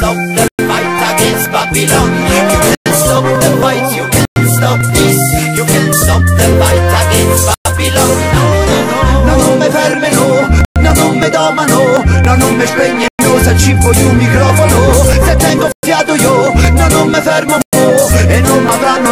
stop the fight against Babylon. You can't stop the fight, you can't stop this. You can't stop the fight against Babylon. No, non me fermano, no, non me domano, no, non me spegnono se ci voglio un microfono. Se tengo fiato io, no, non me fermo e non m'avranno,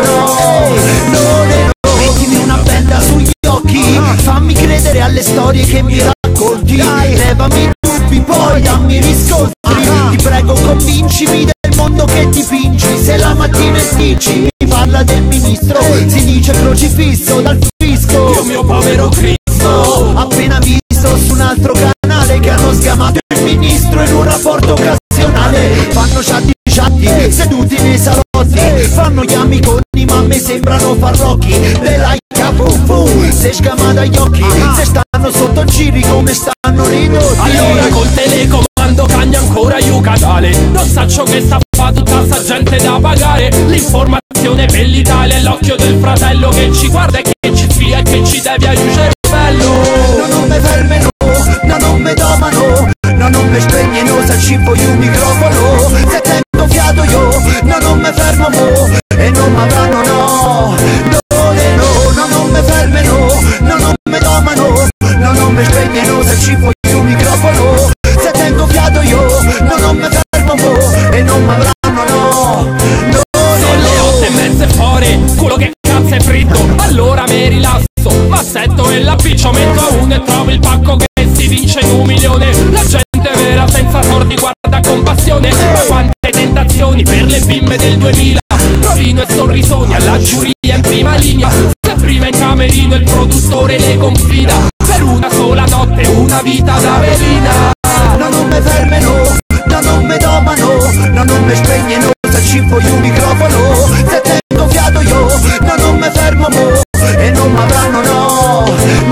no. Mettimi una benda sugli occhi, fammi credere alle storie che mi racconti. Levami i dubbi, poi dammi riscontri. Ti prego convincimi del mondo che ti pinci. Se la mattina dici mi parla del ministro, si dice crocifisso dal fisco. Dio mio povero Cristo, appena visto su un altro canale che hanno sgamato il ministro in un rapporto occasionale. Fanno chatti seduti nei salotti, fanno gli amiconi ma a me sembrano farlocchi. They like a boom boom, se scama dagli occhi, se stanno sotto giri come stanno ridotti. allora col telecomando cagna ancora io canale. Non saccio che sta fa tutta sta gente da pagare. L'informazione per l'Italia è l'occhio del fratello che ci guarda e che ci spia e che ci devia il cervello. No, non me fermano, no, non me domano, no, non me spegnono se ci voglio un microfono. Se tengo fiato io, no, non me fermo e non m'avranno, no. No, non me fermano, no, non me domano, no, non me spegnono se ci voglio un microfono. Se tengo fiato io, no, non me fermo e non m'avranno, no. Sono le 8:30 fuori, culo che cazzo è fritto. Allora mi rilasso, m'assetto e l'abbraccio, metto a uno e trovo il pacco che si vince in 1 milione. La gente vera senza sordi guarda con passione. Ma quante tentazioni per le bimbe del 2000. Provino e sorrisoni alla giuria in prima linea. Se prima in camerino il produttore le confida. Per una sola notte una vita da velina. No, non me fermano, no, non me domano, no, non me spegnono se ci voglio un microfono. Se tengo fiato io, no, non me fermo e non m'avranno, no.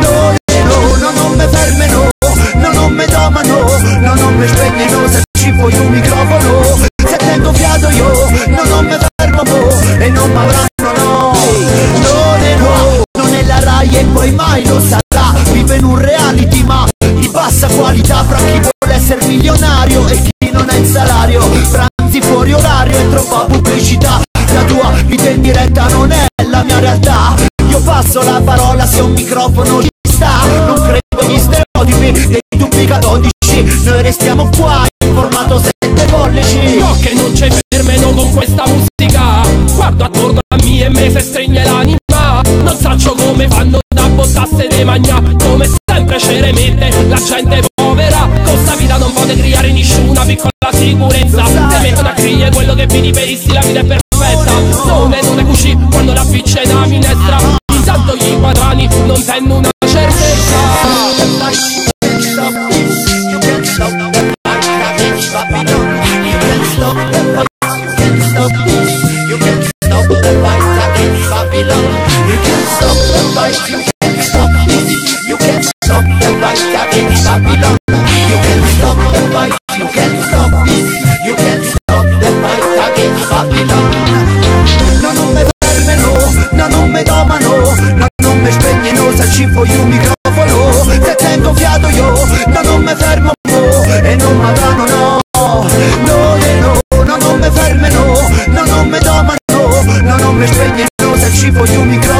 No, non me fermano, no, non me domano, no, non me spegnono se ci voglio un microfono. Se tengo fiato io, no, non me fermo e non m'avranno, no. Non è la Rai e poi mai lo sarà. Vive in un reality ma di bassa qualità fra chi vuole essere milionario e chi non ha il salario. Pranzi fuori orario e troppa pubblicità. La tua vita in diretta non è la mia realtà. Io passo la parola se un microfono ci sta. Non credo agli stereotipi dei dubbi catodici. Noi restiamo qua in formato 7 pollici. No che non c'è fermeno con questa musica. Guardo attorno a me e me se stregne l'anima. Non saccio come fanno da bottasse de magna. Come sempre ceremette la gente povera. Con sta vita non può creare nessuna piccola sicurezza. Te mettono a criare quello che vedi per issi, la vita è perfetta. Non è così quando la piccia è da minestra. Intanto gli quadrani non tengono una certezza. No, non me fermano, no, non me domano, no, non me spegnono se ci voglio un microfono. Se tengo fiato io, no, non me fermo e non m'avranno, no. No, non me fermano, no, non me domano, no, non me spegnono se ci voglio un microfono.